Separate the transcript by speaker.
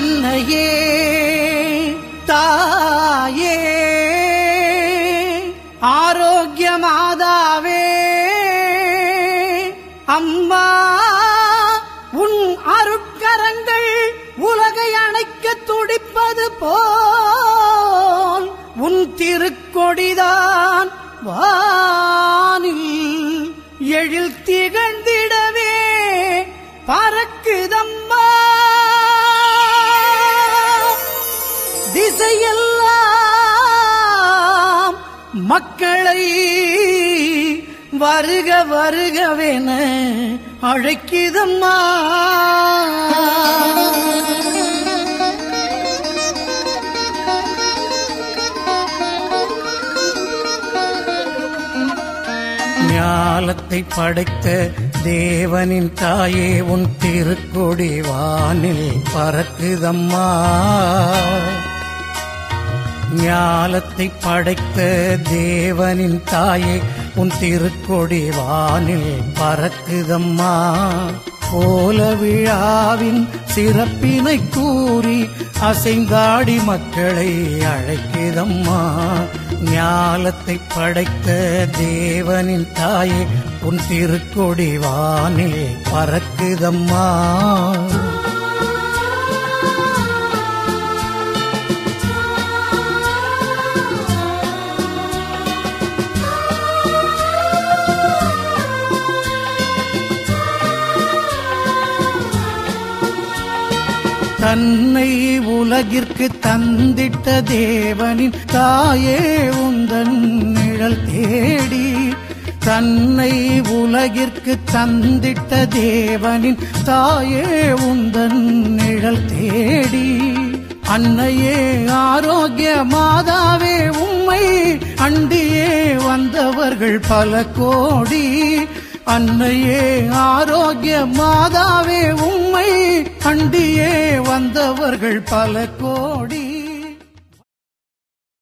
Speaker 1: அன்னையே தாயே ஆரோக்கிய மாதாவே அம்மா உன் அருட்கரங்கள் உலகை அணைக்க துடிப்பது போல் உன் திருக்கொடிதான் வானில் எழில் திகழ்ந்திடவே பறக்குதம்மா. திசையெல்லாம் மக்களை வருக வருகவென அழைக்குதம்மா. ஞாலத்தை படைத்த தேவனின் தாயே உன் திருக்கொடி வானில் பறக்குதம்மா. ஞாலத்தை படைத்த தேவனின் தாயே உன் திருக்கொடி வானில் பறக்குதம்மா. கோல விழாவின் சிறப்பினை கூறி அசைந்தாடி மக்களை அழைக்குதம்மா. ஞாலத்தை படைத்த தேவனின் தாயே உன் திருக்கொடி வானில் பறக்குதம்மா. தன்னை உலகிற்கு தந்திட்ட தேவனின் தாயே உந்தன் நிழல் தேடி. தன்னை உலகிற்கு தந்திட்ட தேவனின் தாயே உந்தன் நிழல் தேடி. அன்னையே ஆரோக்கிய மாதாவே உம்மை அண்டியே வந்தவர்கள் பல கோடி. அன்னையே ஆரோக்கிய மாதாவே உம்மை அண்டியே வந்தவர்கள் பல கோடி.